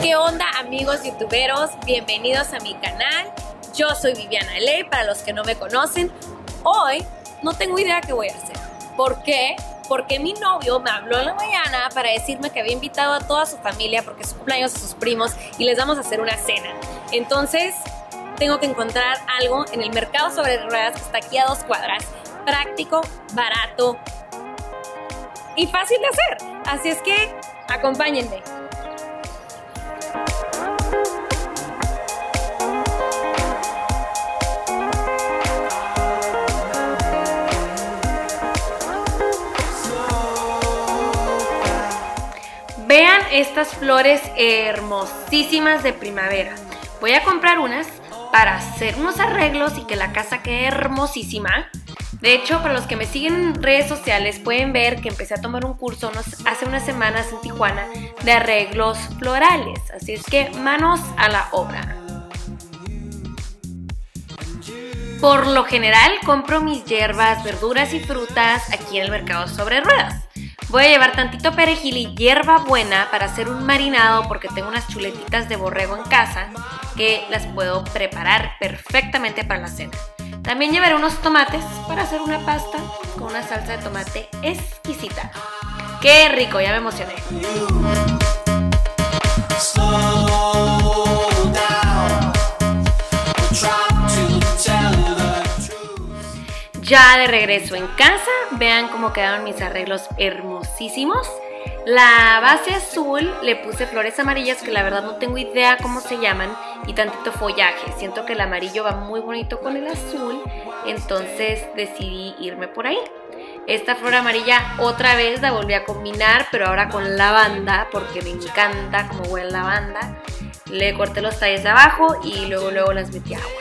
¿Qué onda, amigos youtuberos? Bienvenidos a mi canal. Yo soy Viviana Ley, para los que no me conocen. Hoy no tengo idea qué voy a hacer. ¿Por qué? Porque mi novio me habló en la mañana para decirme que había invitado a toda su familia porque es su cumpleaños, a sus primos, y les vamos a hacer una cena. Entonces tengo que encontrar algo en el mercado sobre ruedas que está aquí a 2 cuadras. Práctico, barato y fácil de hacer. Así es que acompáñenme. Vean estas flores hermosísimas de primavera. Voy a comprar unas para hacer unos arreglos y que la casa quede hermosísima. De hecho, para los que me siguen en redes sociales pueden ver que empecé a tomar un curso hace unas semanas en Tijuana de arreglos florales. Así es que manos a la obra. Por lo general compro mis hierbas, verduras y frutas aquí en el mercado sobre ruedas. Voy a llevar tantito perejil y hierbabuena para hacer un marinado porque tengo unas chuletitas de borrego en casa que las puedo preparar perfectamente para la cena. También llevaré unos tomates para hacer una pasta con una salsa de tomate exquisita. ¡Qué rico! Ya me emocioné. Ya de regreso en casa, vean cómo quedaron mis arreglos hermosísimos. La base azul le puse flores amarillas que la verdad no tengo idea cómo se llaman y tantito follaje. Siento que el amarillo va muy bonito con el azul, entonces decidí irme por ahí. Esta flor amarilla otra vez la volví a combinar, pero ahora con lavanda porque me encanta cómo huele la lavanda. Le corté los tallos de abajo y luego las metí a agua.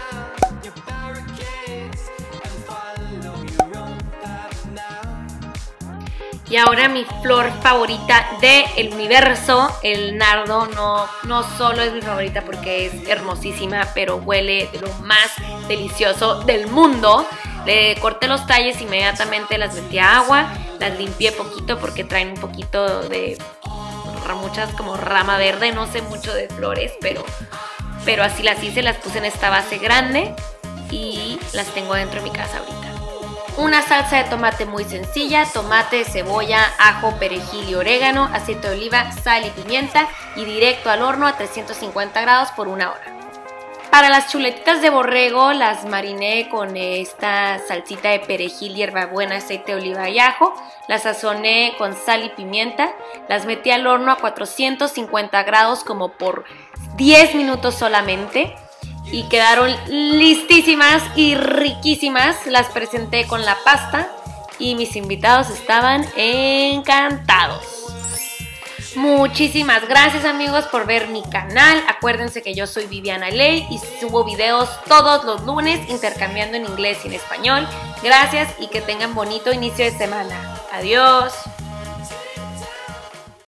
Y ahora mi flor favorita del universo, el nardo, no solo es mi favorita porque es hermosísima, pero huele de lo más delicioso del mundo. Le corté los tallos, inmediatamente las metí a agua, las limpié poquito porque traen un poquito de muchas como rama verde, no sé mucho de flores, pero así las hice, las puse en esta base grande y las tengo dentro de mi casa ahorita. Una salsa de tomate muy sencilla, tomate, cebolla, ajo, perejil y orégano, aceite de oliva, sal y pimienta y directo al horno a 350 grados por 1 hora. Para las chuletitas de borrego las mariné con esta salsita de perejil, hierbabuena, aceite de oliva y ajo. Las sazoné con sal y pimienta, las metí al horno a 450 grados como por 10 minutos solamente. Y quedaron listísimas y riquísimas. Las presenté con la pasta y mis invitados estaban encantados. Muchísimas gracias, amigos, por ver mi canal. Acuérdense que yo soy Viviana Ley y subo videos todos los lunes intercambiando en inglés y en español. Gracias y que tengan bonito inicio de semana. Adiós.